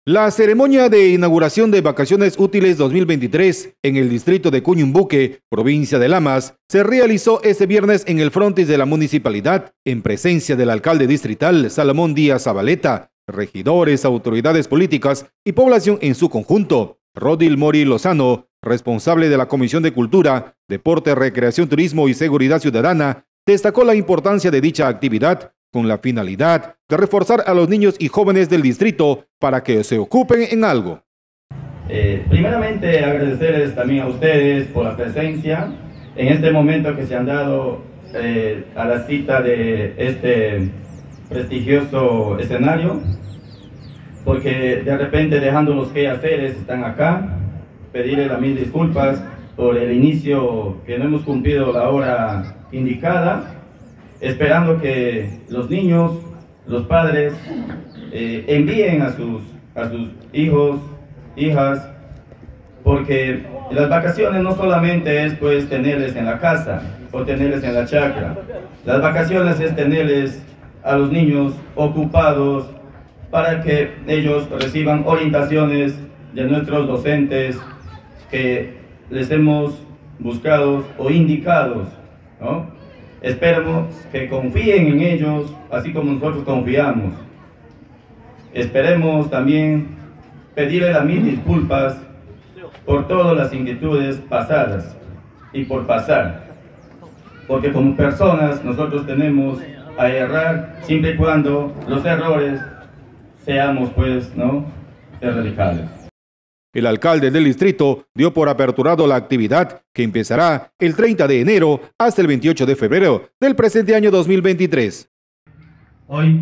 La ceremonia de inauguración de Vacaciones Útiles 2023 en el distrito de Cuñumbuque, provincia de Lamas, se realizó este viernes en el frontis de la municipalidad, en presencia del alcalde distrital Salomón Díaz Zabaleta, regidores, autoridades políticas y población en su conjunto. Rodil Mori Lozano, responsable de la Comisión de Cultura, Deporte, Recreación, Turismo y Seguridad Ciudadana, destacó la importancia de dicha actividad con la finalidad de reforzar a los niños y jóvenes del distrito para que se ocupen en algo. Primeramente agradecerles también a ustedes por la presencia en este momento que se han dado a la cita de este prestigioso escenario, porque de repente dejando los quehaceres están acá, pedirle las mil disculpas por el inicio que no hemos cumplido la hora indicada, esperando que los niños, los padres envíen a sus hijos, hijas, porque las vacaciones no solamente es pues tenerles en la casa o tenerles en la chacra. Las vacaciones es tenerles a los niños ocupados para que ellos reciban orientaciones de nuestros docentes que les hemos buscado o indicados, ¿no? Esperemos que confíen en ellos, así como nosotros confiamos. Esperemos también pedirle las mil disculpas por todas las inquietudes pasadas y por pasar. Porque como personas nosotros tenemos a errar siempre y cuando los errores seamos pues, ¿no?, erradicables. El alcalde del distrito dio por aperturado la actividad que empezará el 30 de enero hasta el 28 de febrero del presente año 2023. Hoy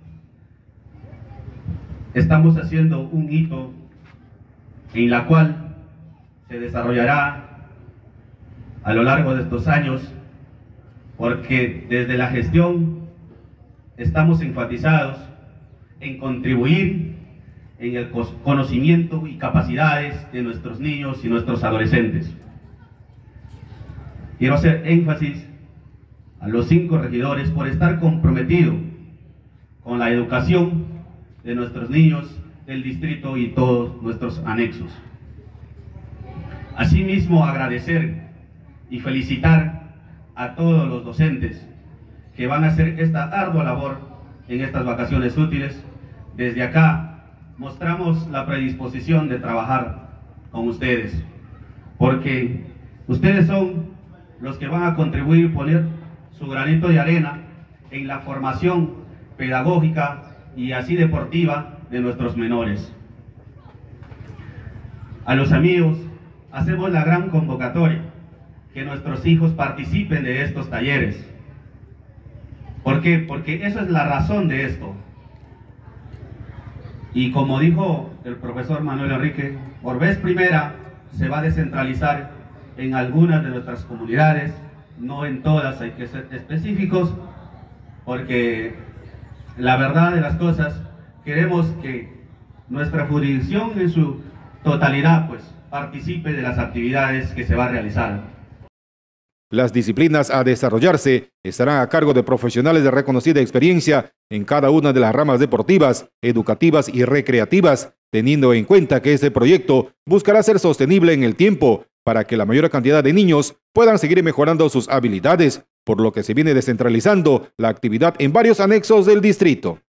estamos haciendo un hito en la cual se desarrollará a lo largo de estos años, porque desde la gestión estamos enfatizados en contribuir en el conocimiento y capacidades de nuestros niños y nuestros adolescentes. Quiero hacer énfasis a los 5 regidores por estar comprometidos con la educación de nuestros niños del distrito y todos nuestros anexos. Asimismo, agradecer y felicitar a todos los docentes que van a hacer esta ardua labor en estas vacaciones útiles. Desde acá mostramos la predisposición de trabajar con ustedes, porque ustedes son los que van a contribuir, poner su granito de arena en la formación pedagógica y así deportiva de nuestros menores. A los amigos, hacemos la gran convocatoria, que nuestros hijos participen de estos talleres. ¿Por qué? Porque esa es la razón de esto. Y como dijo el profesor Manuel Enrique, por vez primera se va a descentralizar en algunas de nuestras comunidades, no en todas, hay que ser específicos, porque la verdad de las cosas, queremos que nuestra jurisdicción en su totalidad pues participe de las actividades que se va a realizar. Las disciplinas a desarrollarse estarán a cargo de profesionales de reconocida experiencia en cada una de las ramas deportivas, educativas y recreativas, teniendo en cuenta que este proyecto buscará ser sostenible en el tiempo para que la mayor cantidad de niños puedan seguir mejorando sus habilidades, por lo que se viene descentralizando la actividad en varios anexos del distrito.